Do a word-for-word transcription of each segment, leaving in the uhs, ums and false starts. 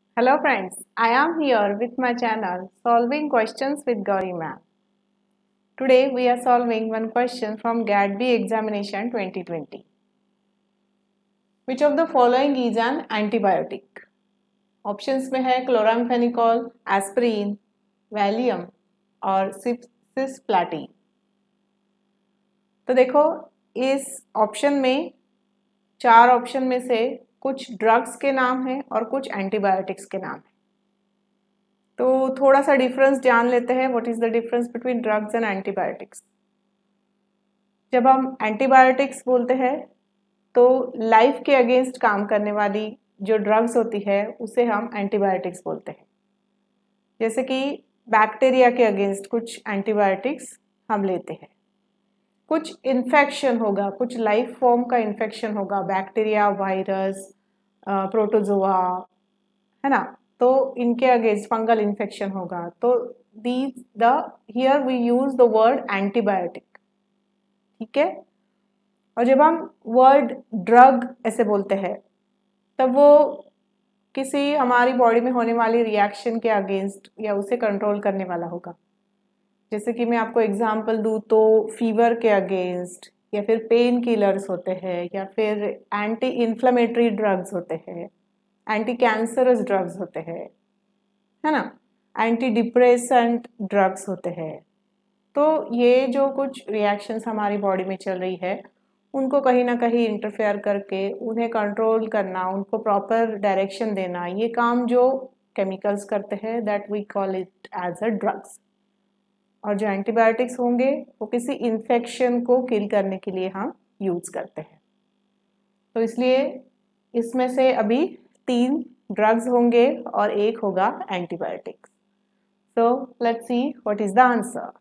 Hello friends, I am here with my channel Solving Questions with Gauri Ma'am. Today we are solving one question from G A T B examination twenty twenty. Which of the following is an antibiotic? Options में है chloramphenicol, aspirin, Valium और cisplatin. तो देखो इस option में चार option में से कुछ ड्रग्स के नाम हैं और कुछ एंटीबायोटिक्स के नाम हैं। तो थोड़ा सा डिफरेंस जान लेते हैं। What is the difference between drugs and antibiotics. जब हम एंटीबायोटिक्स बोलते हैं तो लाइफ के अगेंस्ट काम करने वाली जो ड्रग्स होती है उसे हम एंटीबायोटिक्स बोलते हैं। जैसे कि बैक्टीरिया के अगेंस्ट कुछ एंटीबायोटिक्स हम लेते हैं। कुछ इन्फेक्शन होगा, कुछ लाइफ फॉर्म का इन्फेक्शन होगा, बैक्टीरिया, वायरस, प्रोटोजोआ, है ना, तो इनके अगेंस्ट फंगल इन्फेक्शन होगा तो these the here we use the word antibiotic. ठीक है। और जब हम वर्ड ड्रग ऐसे बोलते हैं तब वो किसी हमारी बॉडी में होने वाली रिएक्शन के अगेंस्ट या उसे कंट्रोल करने वाला होगा। जैसे कि मैं आपको एग्जांपल दूँ तो फीवर के अगेंस्ट, या फिर पेन किलर्स होते हैं, या फिर एंटी इन्फ्लेमेटरी ड्रग्स होते हैं, एंटी कैंसरस ड्रग्स होते हैं, है ना, एंटी डिप्रेसेंट ड्रग्स होते हैं। तो ये जो कुछ रिएक्शंस हमारी बॉडी में चल रही है उनको कहीं ना कहीं इंटरफेयर करके उन्हें कंट्रोल करना, उनको प्रॉपर डायरेक्शन देना, ये काम जो केमिकल्स करते हैं that we call it as a drugs. और जो एंटीबायोटिक्स होंगे वो किसी इन्फेक्शन को किल करने के लिए हम यूज़ करते हैं। तो इसलिए इसमें से अभी तीन ड्रग्स होंगे और एक होगा antibiotics. So let's see what is the answer.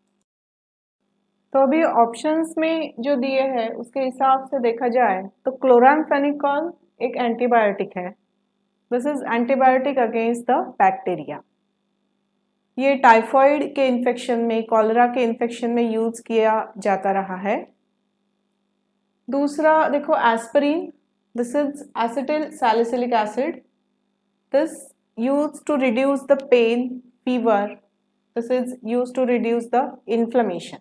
तो अभी ऑप्शंस में जो दिए हैं उसके हिसाब से देखा जाए तो क्लोरामफेनिकॉल एक एंटीबायोटिक है। This is antibiotic against the bacteria. ये टाइफॉइड के इन्फेक्शन में, कॉलरा के इन्फेक्शन में यूज किया जाता रहा है। दूसरा देखो aspirin, this is acetyl salicylic acid, this use to reduce the pain, fever, this is use to reduce the inflammation.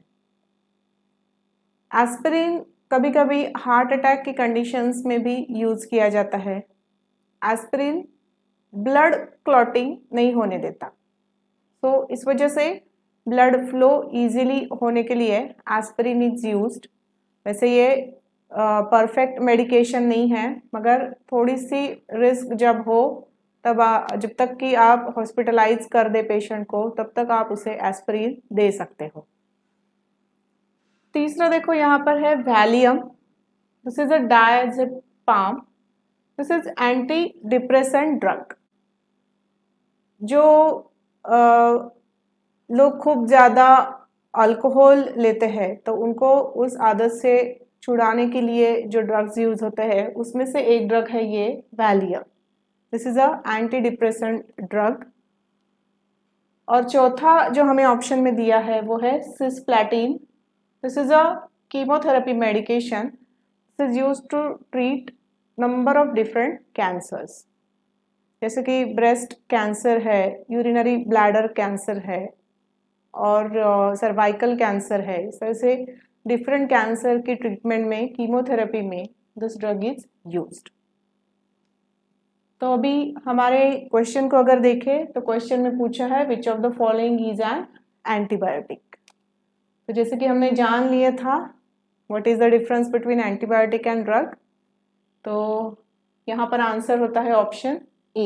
Aspirin कभी कभी हार्ट अटैक की कंडीशंस में भी यूज किया जाता है। एस्पिरिन ब्लड क्लॉटिंग नहीं होने देता, तो इस वजह से ब्लड फ्लो इजीली होने के लिए एस्पिरिन इज यूज्ड। वैसे ये परफेक्ट uh, मेडिकेशन नहीं है, मगर थोड़ी सी रिस्क जब हो तब आ, जब तक कि आप हॉस्पिटलाइज कर दे पेशेंट को तब तक आप उसे एस्पिरिन दे सकते हो। तीसरा देखो यहाँ पर है Valium, this is a diazepam, this is anti depressant drug. जो uh, लोग खूब ज़्यादा अल्कोहल लेते हैं तो उनको उस आदत से छुड़ाने के लिए जो ड्रग्स यूज होते हैं उसमें से एक ड्रग है ये Valium. This is a anti depressant drug. और चौथा जो हमें ऑप्शन में दिया है वो है cisplatin, this is a chemotherapy medication, this is use to treat number of different cancers, जैसे कि ब्रेस्ट कैंसर है, यूरिनरी ब्लैडर कैंसर है और सर्वाइकल uh, कैंसर है। इस तरह से डिफरेंट कैंसर की ट्रीटमेंट में, कीमोथेरेपी में दिस ड्रग इज यूज्ड। तो अभी हमारे क्वेश्चन को अगर देखें तो क्वेश्चन में पूछा है which of the following is an antibiotic. तो जैसे कि हमने जान लिया था what is the difference between antibiotic and drug, तो यहाँ पर आंसर होता है option A.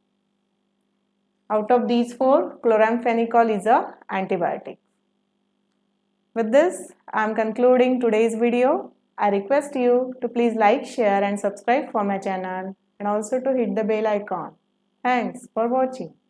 Out of these four, chloramphenicol is a antibiotic. With this, I am concluding today's video. I request you to please like, share and subscribe for my channel and also to hit the bell icon. Thanks for watching.